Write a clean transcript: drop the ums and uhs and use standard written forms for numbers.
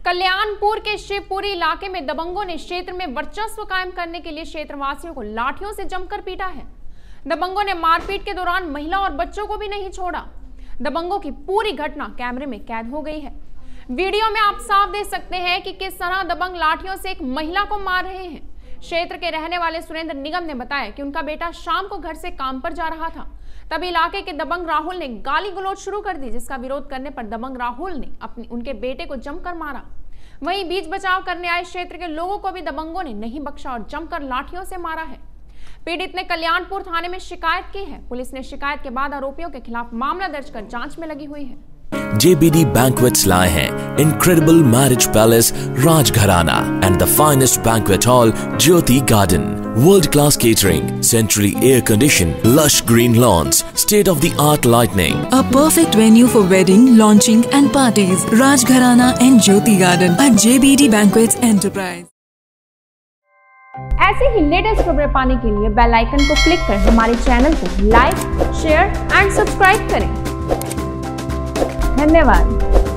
कल्याणपुर के शिवपुरी इलाके में दबंगों ने क्षेत्र में वर्चस्व कायम करने के लिए क्षेत्रवासियों को लाठियों से जमकर पीटा है। दबंगों ने मारपीट के दौरान महिला और बच्चों को भी नहीं छोड़ा। दबंगों की पूरी घटना कैमरे में कैद हो गई है। वीडियो में आप साफ देख सकते हैं कि किस तरह दबंग लाठियों से एक महिला को मार रहे हैं। क्षेत्र के रहने वाले सुरेंद्र निगम ने बताया कि उनका बेटा शाम को घर से काम पर जा रहा था, तभी इलाके के दबंग राहुल ने गाली गलौज शुरू कर दी, जिसका विरोध करने पर दबंग राहुल ने उनके बेटे को जमकर मारा। वहीं बीच बचाव करने आए क्षेत्र के लोगों को भी दबंगों ने नहीं बख्शा और जमकर लाठियों से मारा है। पीड़ित ने कल्याणपुर थाने में शिकायत की है। पुलिस ने शिकायत के बाद आरोपियों के खिलाफ मामला दर्ज कर जांच में लगी हुई है। JBD Banquets लाए हैं incredible marriage palace Rajgharana and the finest banquet hall Jyoti Garden, world-class catering, centrally air-conditioned, lush green lawns, state-of-the-art lighting. A perfect venue for wedding, launching and parties. Rajgharana and Jyoti Garden at JBD Banquets Enterprise. ऐसे ही latest खबरें पाने के लिए bell icon को click कर हमारे channel को like, share and subscribe करें। धन्यवाद।